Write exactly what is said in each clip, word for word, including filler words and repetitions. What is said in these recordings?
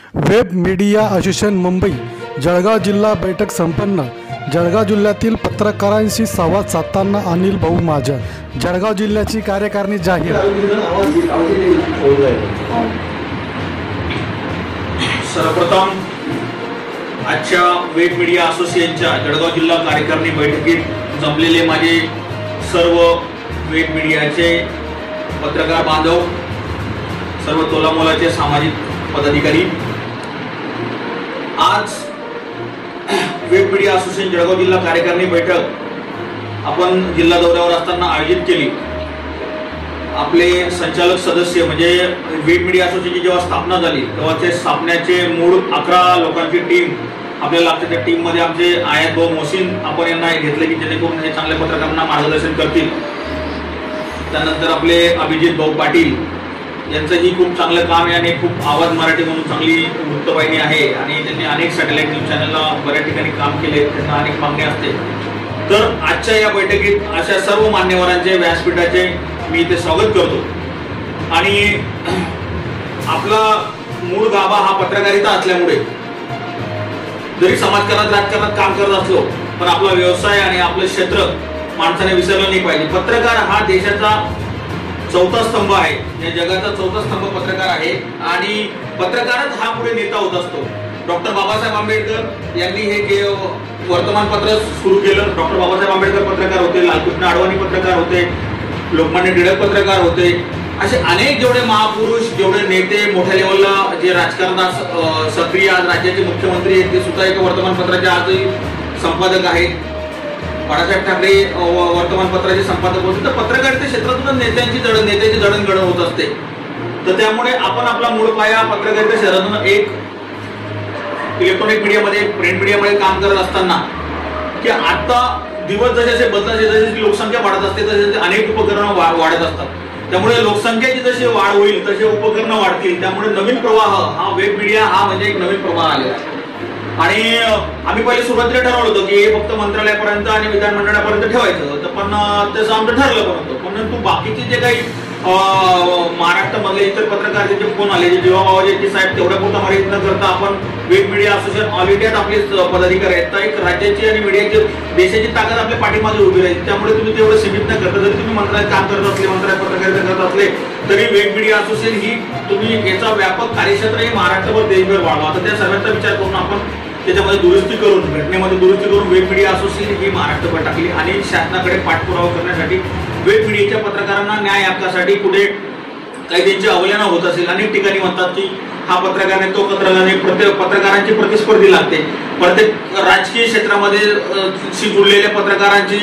Web media association Mumbai Jalgaon जिल्हा बैठक संपन्न। जळगाव जिल्ह्यातील पत्रकारांशी संवाद साधताना अनिल भाऊ महाजन। जळगाव जिल्ह्याची कार्यकारिणी जाहीर। सर्वप्रथम आजच्या वेब मीडिया असोसिएशनच्या जळगाव जिल्हा कार्यकारिणी बैठकीत जमलेले माझे सर्व वेब मीडियाचे पत्रकार बांधव, सर्व तोलामोलाचे सामाजिक पदाधिकारी, आज वेब मीडिया असोसिएशन जळगाव जिल्हा कार्यकारिणी बैठक आपण जिल्हा दौऱ्यावर असताना आयोजित केली। आपले संचालक सदस्य म्हणजे वेब मीडिया असोसिएशनची जेव्हा स्थापना झाली तेव्हा ते स्थापनेचे मूळ अकरा लोकांची टीम आपल्याला लागते। त्या टीम मध्ये आमचे आयात भाऊ मोहसिन आपण यांना घेतले की जेणेकरून हे चांगल्या पत्रकारांना मार्गदर्शन करतील। त्यानंतर आपले अभिजित भाऊ पाटील यांचंही खूप चांगलं काम आहे आणि खूप आवाज मराठी म्हणून चांगली वृत्तवाहिनी आहे आणि त्यांनी अनेक सॅटेलाइट न्यूज चॅनलला बऱ्याच ठिकाणी काम केले, त्यांना अनेक मागणी असते। तर आजच्या या बैठकीत अशा सर्व मान्यवरांचे व्यासपीठाचे मी इथे स्वागत करतो। आणि आपला मूळ गाभा हा पत्रकारिता असल्यामुळे जरी समाजकारणात राजकारणात काम करत असलो पण आपला व्यवसाय आणि आपलं क्षेत्र माणसाने विसरलं नाही पाहिजे। पत्रकार हा देशाचा चौथा स्तंभ आहे, या जगाचा चौथा स्तंभ पत्रकार आहे आणि पत्रकारच हा पुढे नेता होत असतो। डॉक्टर बाबासाहेब आंबेडकर यांनी हे वर्तमानपत्र सुरू केलं। डॉक्टर बाबासाहेब आंबेडकर पत्रकार होते, लालकृष्ण अडवाणी पत्रकार होते, लोकमान्य टिळक पत्रकार होते। असे अनेक जेवढे महापुरुष, जेवढे नेते मोठ्या लेवलला जे राजकारणात सक्रिय आज राज्याचे मुख्यमंत्री आहेत ते सुद्धा एका वर्तमानपत्राचे आजही संपादक आहेत। बाळासाहेब ठाकरे वर्तमानपत्राचे संपादक होते। तर पत्रकारिता क्षेत्रातून नेत्यांची जडण नेत्याची जडणघडण होत असते। तर त्यामुळे आपण आपला मूळ पाया पत्रकारिता क्षेत्रातून एक इलेक्ट्रॉनिक मीडियामध्ये, प्रिंट मीडियामध्ये काम करत असताना की आता दिवस जसे जसे बदलत जशी लोकसंख्या वाढत असते तसे अनेक उपकरणं वाढत असतात। त्यामुळे लोकसंख्येची जशी वाढ होईल तसे उपकरणं वाढतील। त्यामुळे नवीन प्रवाह हा वेब मीडिया हा म्हणजे एक नवीन प्रवाह आलेला आहे। आणि आम्ही पहिले सुरुवातीला ठरवलं होतं की हे फक्त मंत्रालयापर्यंत आणि विधानमंडळापर्यंत ठेवायचं होतं, पण तसं आमचं ठरलं पण होतं। परंतु बाकीचे जे काही महाराष्ट्रामधले इतर पत्रकार जे फोन आले, जे जेव्हा बाबाजी साहेब तेवढ्या पुरता मर्यादित न करता आपण वेब मीडिया असोसिएशन ऑल इंडियात आपले पदाधिकारी आहेत, तर एक राज्याची आणि मीडियाची देशाची ताकद आपल्या पाठीमागे उभी राहील। त्यामुळे तुम्ही तेवढं सीमित न करता जरी तुम्ही मंत्रालयात काम करत असले, मंत्रालयात पत्रकारिता करत असले तरी वेब मीडिया असोसिएशन ही तुम्ही याचा व्यापक कार्यक्षेत्र हे महाराष्ट्रभर देशभर वाढवा। आता त्या सर्वांचा विचार करून आपण त्याच्यामध्ये दुरुस्ती करून घटनेमध्ये दुरुस्ती करून वेब मीडिया असोसिएशन ही महाराष्ट्रभर टाकली आणि शासनाकडे पाठपुरावा करण्यासाठी वेब मीडियाच्या पत्रकारांना न्याय हक्कासाठी कुठे काही त्यांची अवहेलना होत असेल। अनेक ठिकाणी म्हणतात की हा पत्रकार तो पत्रकार प्रत्येक पत्रकारांची प्रतिस्पर्धी लागते। प्रत्येक राजकीय क्षेत्रामध्ये जुळलेल्या पत्रकारांची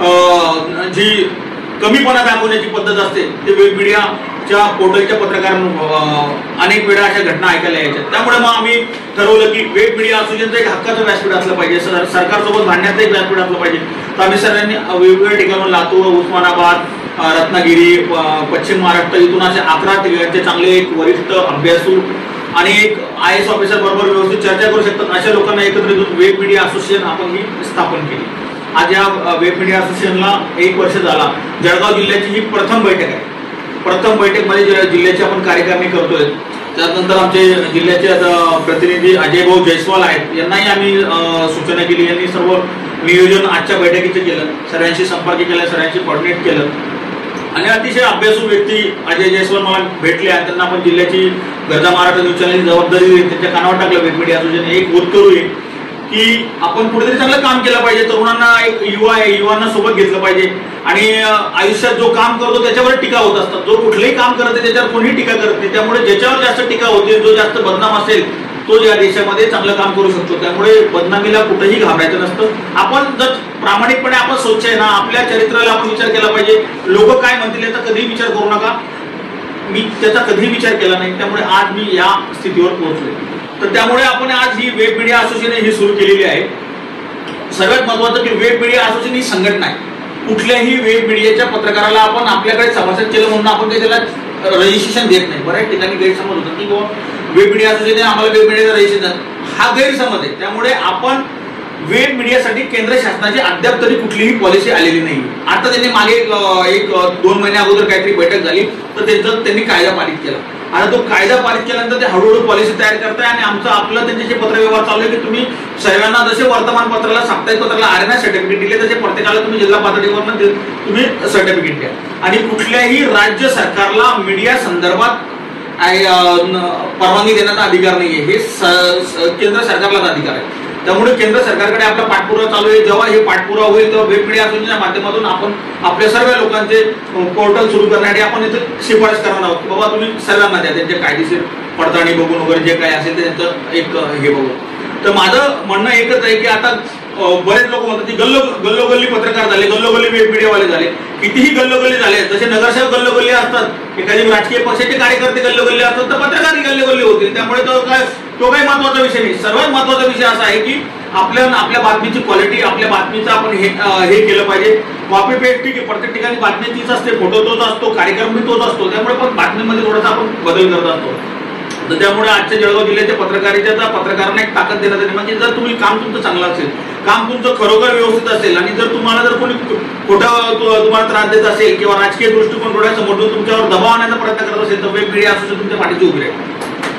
जी कमीपणा दाखवण्याची पद्धत असते ते वेब मीडियाच्या पोर्टलच्या पत्रकारांना अनेक वेळा अशा घटना ऐकायला यायच्या। त्यामुळे मग आम्ही ठरवलं की वेब मीडिया असोसिएशनचं एक हक्काचं व्यासपीठ असलं पाहिजे, सरकारसोबत भांडण्याचं एक व्यासपीठ असलं पाहिजे। तर आम्ही सर्वांनी वेगवेगळ्या ठिकाणून लातूर, उस्मानाबाद, रत्नागिरी, पश्चिम महाराष्ट्र इथून असे अकरा ठिकाणचे चांगले एक वरिष्ठ अभ्यासू आणि एक आय एस ऑफिसर बरोबर व्यवस्थित चर्चा करू शकतात अशा लोकांना एकत्रित वेब मीडिया असोसिएशन आपण ही स्थापन केली। आज या वेब मीडिया असोसिएशनला एक वर्ष झाला। जळगाव जिल्ह्याची ही प्रथम बैठक आहे। प्रथम बैठक मध्ये जिल्ह्याची आपण कार्यकारिणी करतोय। त्यानंतर आमचे जिल्ह्याचे प्रतिनिधी अजय भाऊ जयस्वाल आहेत, यांनाही आम्ही सूचना केली। यांनी सर्व नियोजन आजच्या बैठकीचं केलं, सर्वांशी संपर्क केला, सर्वांशी कोऑर्डिनेट केलं आणि अतिशय अभ्यासू व्यक्ती अजय जयस्वाल मला भेटले आणि त्यांना आपण जिल्ह्याची गरजा महाराष्ट्र न्यूज चॅनलची जबाबदारी त्यांच्या कानावर टाकलं। वेब मीडिया असोसिएशन एक बोध करूया की आपण कुठेतरी चांगलं काम केलं पाहिजे। तरुणांना एक युवा आहे, युवांना सोबत घेतलं पाहिजे आणि आयुष्यात जो काम करतो त्याच्यावर टीका होत असतात। जो कुठलंही काम करते त्याच्यावर कोणीही टीका करत नाही। त्यामुळे ज्याच्यावर जास्त टीका होते, जो जास्त बदनाम असेल तो या देशामध्ये चांगलं काम करू शकतो। त्यामुळे बदनामीला कुठेही घाबरायचं नसतं। आपण जर प्रामाणिकपणे आपण स्वच्छ आहे ना, आपल्या चरित्राला आपण विचार केला पाहिजे। लोक काय म्हणतील याचा कधीही विचार करू नका। मी त्याचा कधीही विचार केला नाही, त्यामुळे आज मी या स्थितीवर पोहोचलोय। तर त्यामुळे आपण आज ही वेब मीडिया असोसिएशन ही सुरू केलेली आहे। सर्वात महत्वाचं की वेब मीडिया असोसिएशन ही संघटना आहे। कुठल्याही वेब मीडियाच्या पत्रकाराला आपण आपल्याकडे सभासद केलं म्हणून आपण काही त्याला रजिस्ट्रेशन देत नाही। बऱ्याच ठिकाणी गैरसमज होतात की वेब मीडिया असोसिएशन आम्हाला वेब मीडियाचं रजिस्ट्रेशन, हा गैरसमज आहे। त्यामुळे आपण वेब मीडियासाठी केंद्र शासनाची अद्याप तरी कुठलीही पॉलिसी आलेली नाही। आता त्यांनी मागे एक दोन महिन्या अगोदर काहीतरी बैठक झाली तर त्यांचा त्यांनी कायदा पारित केला। आता तो कायदा पारित केल्यानंतर ते हळूहळू पॉलिसी तयार करताय आणि आमचं आपलं त्यांच्याशी पत्रव्यवहार चालू आहे की तुम्ही सर्वांना जसे वर्तमानपत्राला साप्ताहिक पत्राला आर एन आय सर्टिफिकेट दिले तसे प्रत्येकाला तुम्ही जिल्हा पातळीवर तुम्ही सर्टिफिकेट द्या आणि कुठल्याही राज्य सरकारला मीडिया संदर्भात परवानगी देण्याचा अधिकार नाहीये, हे केंद्र सरकारलाच अधिकार आहे. त्यामुळे केंद्र सरकारकडे आपला पाठपुरावा चालू आहे. जेव्हा हे पाठपुरावा होईल तेव्हा वेब मीडिया असोसिएशनच्या माध्यमातून आपण आपल्या सर्व लोकांचे पोर्टल सुरू करण्यासाठी आपण इथे शिफारस करणार आहोत की बाबा तुम्ही सर्वांना द्या, त्यांचे कायदेशीर पडताळणी बघून वगैरे जे काय असेल ते त्यांचं एक हे बघून. तर माझं म्हणणं एकच आहे की आता बरेच लोक म्हणतात की गल्लो गल्लोगल्ली पत्रकार झाले, गल्लोगल्ली वेब मीडियावाले झाले. कितीही गल्लोगल्ली झाले, जसे नगरसेवक गल्लोगल्ली असतात, एखादी राजकीय पक्षाचे कार्यकर्ते गल्लोगल्ली असतात, तर पत्रकारही गल्लोगल्ली होतील. त्यामुळे तो काय तो काही महत्वाचा विषय नाही. सर्वात महत्वाचा विषय असा आहे की आपल्या आपल्या बातमीची क्वालिटी, आपल्या बातमीचं आपण हे हे केलं पाहिजे. कॉपी पेस्ट ठीक आहे, प्रत्येक ठिकाणी बातमी तीच असते, फोटो तोच असतो, कार्यक्रम तोच असतो, त्यामुळे पण बातमीमध्ये थोडासा आपण बदल करत असतो. तर त्यामुळे आजच्या जळगाव जिल्ह्याच्या पत्रकारितेचा पत्रकारांना एक ताकद देण्यात आली. म्हणजे जर तुम्ही काम तुमचं चांगलं असेल, काम तुमचं खरोखर व्यवस्थित असेल आणि जर तुम्हाला जर कोणी खोटं तुम्हाला त्रास देत असेल किंवा राजकीय दृष्टिकोन डोळ्यासमोरून तुमच्यावर दबाव आणण्याचा प्रयत्न करत असेल तर वेब मीडिया असोसिएशन तुमच्या पाठीची उभी आहे.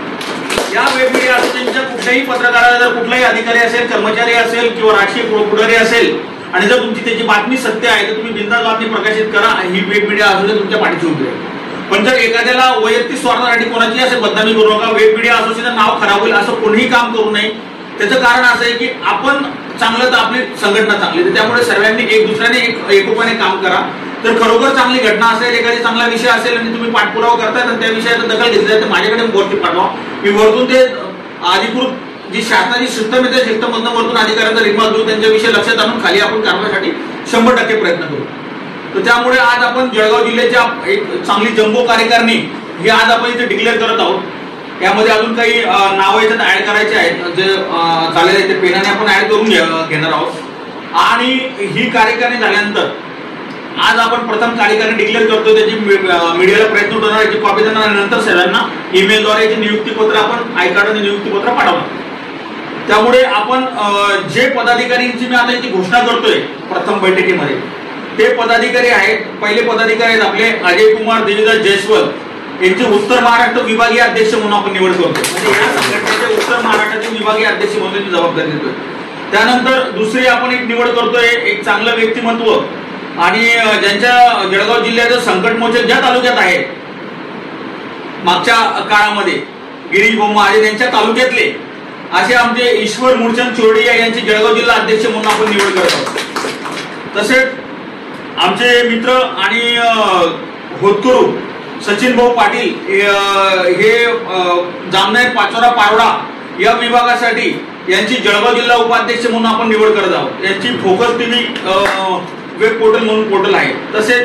या वेब मीडिया असोसिएशनच्या कुठल्याही पत्रकाराला जर कुठलाही अधिकारी असेल, कर्मचारी असेल किंवा राजकीय पुढारी असेल आणि जर तुमची त्याची बातमी सत्य आहे तर तुम्ही बिनधास्त बातमी प्रकाशित करा. ही वेब मीडिया असोसिएशन तुमच्या पाठीची उभी आहे. पण जर एखाद्याला वैयक्तिक स्वार्थासाठी कोणाची असे बदनामी करू नका, वेब मीडिया असोसिएशन नाव खराब होईल असं कोणीही काम करू नये. त्याचं कारण असं आहे की आपण चांगलं तर आपली संघटना चांगली, तर त्यामुळे सर्वांनी एक दुसऱ्याने एक एकोपाने काम करा. तर खरोखर चांगली घटना असेल, एखादी चांगला विषय असेल आणि तुम्ही पाठपुरावा करताय तर त्या विषयाचा दखल घेतली तर माझ्याकडे वरती पाठवा. मी वरतून ते अधिकृत जी शासनाची सिस्टम आहे त्या सिस्टममधून वरतून अधिकाऱ्यांचा रिमार्क देऊ, त्यांच्याविषयी लक्षात आणून खाली आपण कारवाईसाठी शंभर टक्के प्रयत्न करू. तर त्यामुळे आज आपण जळगाव जिल्ह्याच्या एक चांगली जम्बो कार्यकारिणी ही आज आपण इथे डिक्लेअर करत आहोत. यामध्ये अजून काही नावं याच्यात ऍड करायचे आहेत, जे झालेले ते पेनाने आपण ऍड करून घेणार आहोत. आणि ही कार्यकारिणी झाल्यानंतर आज आपण प्रथम कार्यकारिणी डिक्लेअर करतो, त्याची मीडियाला प्रयत्न होणार, याची कॉपी देणार आणि नंतर सर्वांना ईमेलद्वारे याचे नियुक्तीपत्र आपण आय कार्ड आणि नियुक्तीपत्र पाठवणार. त्यामुळे आपण जे पदाधिकाऱ्यांची मी आता याची घोषणा करतोय प्रथम बैठकीमध्ये, ते पदाधिकारी आहेत. पहिले पदाधिकारी आहेत आपले अजय कुमार देवीदास जयस्वाल, यांचे उत्तर महाराष्ट्र विभागीय अध्यक्ष म्हणून आपण निवड करतो. म्हणजे या संघटनेचे उत्तर महाराष्ट्राचे विभागीय अध्यक्ष म्हणून जबाबदारी देतोय. त्यानंतर दुसरी आपण एक निवड करतोय, एक चांगलं व्यक्तिमत्व आणि ज्यांच्या जळगाव जिल्ह्याचं संकटमोचक ज्या तालुक्यात आहे मागच्या काळामध्ये गिरीश भाऊ महाजन यांच्या तालुक्यातले असे आमचे ईश्वर मूळचंद चोरडिया यांचे जळगाव जिल्हा अध्यक्ष म्हणून आपण निवड करत आहोत. तसेच आमचे मित्र आणि होतकरू सचिन भाऊ पाटील हे जामनेर पाचोरा पारोडा या विभागासाठी यांची जळगाव जिल्हा उपाध्यक्ष म्हणून आपण निवड करत आहोत. यांची फोकस टीव्ही वेब पोर्टल म्हणून पोर्टल आहे. तसेच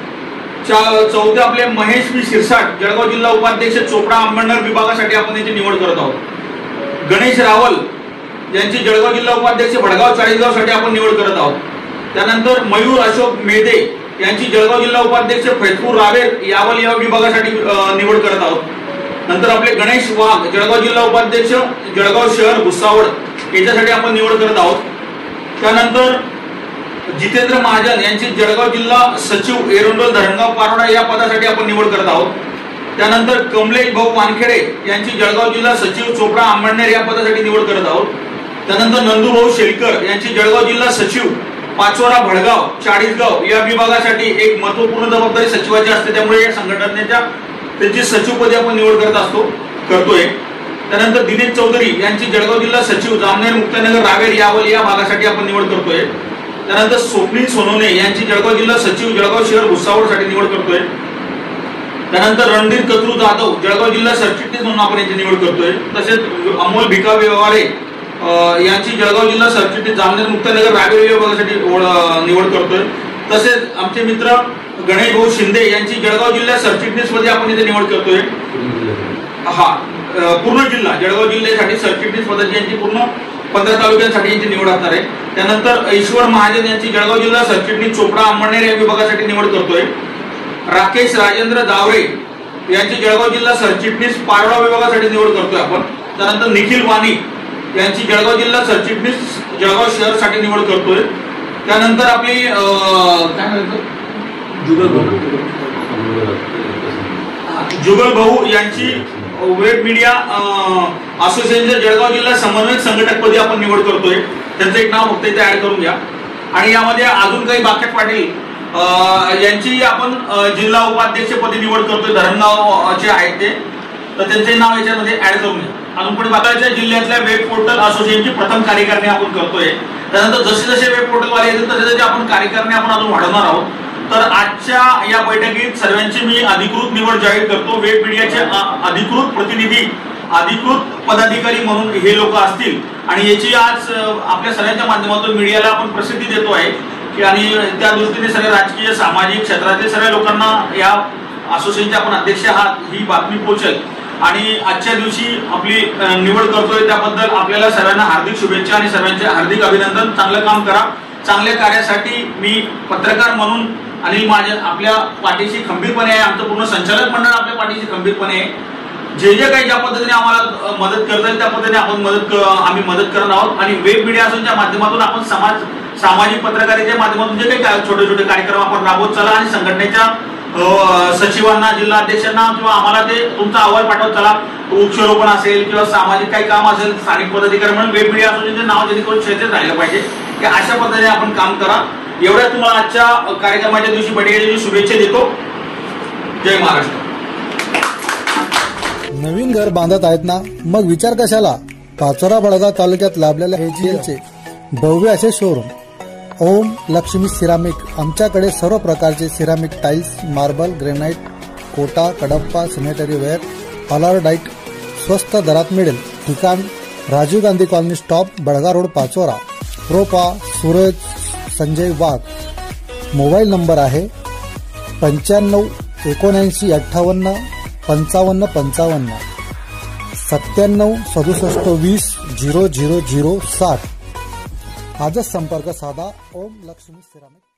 चौथे आपले महेश बी शिरसाट जळगाव जिल्हा उपाध्यक्ष चोपडा अंबरनाथ विभागासाठी आपण यांची निवड करत आहोत. गणेश रावल यांची जळगाव जिल्हा उपाध्यक्ष भडगाव चाळीसगाव साठी आपण निवड करत आहोत. त्यानंतर मयूर अशोक मेधे यांची जळगाव जिल्हा उपाध्यक्ष फैजपूर रावेर यावल या विभागासाठी निवड करत आहोत. नंतर आपले गणेश वाघ जळगाव जिल्हा उपाध्यक्ष जळगाव शहर भुसावळ याच्यासाठी आपण निवड करत आहोत. त्यानंतर जितेंद्र महाजन यांची जळगाव जिल्हा सचिव एरंडोल धरणगाव पारोडा या पदासाठी आपण निवड करत आहोत. त्यानंतर कमलेश भाऊ वानखेडे यांची जळगाव जिल्हा सचिव चोपडा अंबरनेर या पदासाठी निवड करत आहोत. त्यानंतर नंदूभाऊ शेलकर यांची जळगाव जिल्हा सचिव पाचोरा भडगाव चाळीसगाव या विभागासाठी एक महत्वपूर्ण जबाबदारी सचिवाची असते, त्यामुळे या संघटनेच्या त्यांची सचिवपदी आपण निवड करत असतो करतोय. त्यानंतर दिनेश चौधरी यांची जळगाव जिल्हा सचिव जामनेर मुक्ताईनगर रावेर यावल या भागासाठी आपण निवड करतोय. त्यानंतर स्वप्नील सोनवणे यांची जळगाव जिल्हा सचिव जळगाव शहर भुसावळ साठी निवड करतोय. त्यानंतर रणधीर कत्रू जाधव जळगाव जिल्हा सरचिटणीस म्हणून आपण यांची निवड करतोय. तसेच अमोल भिका व्यवहारे यांची जळगाव जिल्हा सरचिटणीस जामनेर मुक्ताईनगर रावेर या भागासाठी निवड करतोय. तसेच आमचे मित्र गणेश भाऊ शिंदे यांची जळगाव जिल्हा सरचिटणीस मध्ये आपण इथे निवड करतोय. हा पूर्ण जिल्हा जळगाव जिल्ह्यासाठी सरचिटणीस पदाची यांची पूर्ण पंधरा तालुक्यांसाठी यांची निवड असणार आहे. त्यानंतर ईश्वर महाजन यांची जळगाव जिल्हा सरचिटणीस चोपडा अंबरनेर या विभागासाठी निवड करतोय. राकेश राजेंद्र जावरे यांची जळगाव जिल्हा सरचिटणीस पारोडा विभागासाठी निवड करतोय आपण. त्यानंतर निखिल वाणी यांची जळगाव जिल्हा सरचिटणीस जळगाव शहर साठी निवड करतोय. त्यानंतर आपली काय म्हणतात जुगल भाऊ यांची वेब मीडिया असोसिएशनच्या जळगाव जिल्हा समन्वयक संघटकपदी आपण निवड करतोय. त्यांचं एक नाव फक्त इथे ऍड करून घ्या. आणि यामध्ये अजून काही बाकेट पाटील यांची आपण जिल्हा उपाध्यक्षपदी निवड करतोय. धरणगावचे आहेत ते, तर त्यांचे नाव याच्यामध्ये ऍड करून घ्या. अजून पुढे बाकीच्या जिल्ह्यातल्या वेब पोर्टल असोसिएशनची प्रथम कार्यकारिणी आपण करतोय. त्यानंतर जसे जसे वेब पोर्टल वाले येतील तसे तसे आपण कार्यकारिणी आपण अजून वाढवणार आहोत. तर आजच्या या बैठकीत सर्वांची मी अधिकृत निवड जाहीर करतो. वेब मीडियाचे अधिकृत प्रतिनिधी, अधिकृत पदाधिकारी म्हणून हे लोक असतील. आणि याची आज आपल्या सगळ्यांच्या माध्यमातून मीडियाला आपण प्रसिद्धी देतो आहे की आणि त्या दृष्टीने सगळ्या राजकीय सामाजिक क्षेत्रातील सगळ्या लोकांना या असोसिएशनचे आपण अध्यक्ष आहात ही बातमी पोहोचेल. आणि आजच्या दिवशी आपली निवड करतोय त्याबद्दल आपल्याला सर्वांना हार्दिक शुभेच्छा आणि सर्वांचे हार्दिक अभिनंदन. चांगलं काम करा. चांगल्या कार्यासाठी मी पत्रकार म्हणून अनिल महाजन आपल्या पाठीशी खंबीरपणे आहे. आमचं पूर्ण संचालक मंडळ आपल्या पाठीशी खंबीरपणे आहे. जे जे काही ज्या पद्धतीने आम्हाला मदत करता येईल त्या पद्धतीने आपण मदत आम्ही मदत करत आहोत. आणि वेब मीडिया असोसिएशनच्या माध्यमातून आपण समाज सामाजिक पत्रकारितेच्या माध्यमातून जे काही छोटे छोटे कार्यक्रम आपण राबवत चला आणि संघटनेच्या सचिवांना, जिल्हा अध्यक्षांना किंवा आम्हाला ते तुमचा अहवाल पाठवत चला. वृक्षारोपण असेल किंवा सामाजिक काही काम असेल, स्थानिक पदाधिकारी म्हणून वेब मीडिया असोसिएशनचे नाव जेणेकरून क्षेत्रात राहिलं पाहिजे की अशा पद्धतीने आपण काम करा. एवढ्या तुम्हाला आजच्या कार्यक्रमाच्या दिवशी बैठकीच्या शुभेच्छा देतो. जय महाराष्ट्र. नवीन घर बांधत आहेत ना, मग विचार कशाला. पाचोरा बळगाव तालुक्यात लाभलेल्या एजीएलचे भव्य असे शोरूम ओम लक्ष्मी सिरामिक. आमच्याकडे सर्व प्रकारचे ceramic tiles, marble, granite, Kota, Kadappa, sanitary ware, ऑलरडाईट स्वस्त दरात मिळेल. ठिकाण Rajiv Gandhi colony stop, Balga road, Pachora. प्रोपा सूरज संजय वाघ. मोबाईल नंबर आहे पंच्याण्णव एकोणऐंशी अठ्ठावन्न पंचावन्न पंचावन्न सत्त्याण्णव सदुसष्ट वीस झिरो झिरो झिरो साठ. आजच संपर्क साधा. ओम लक्ष्मी सिरामिक.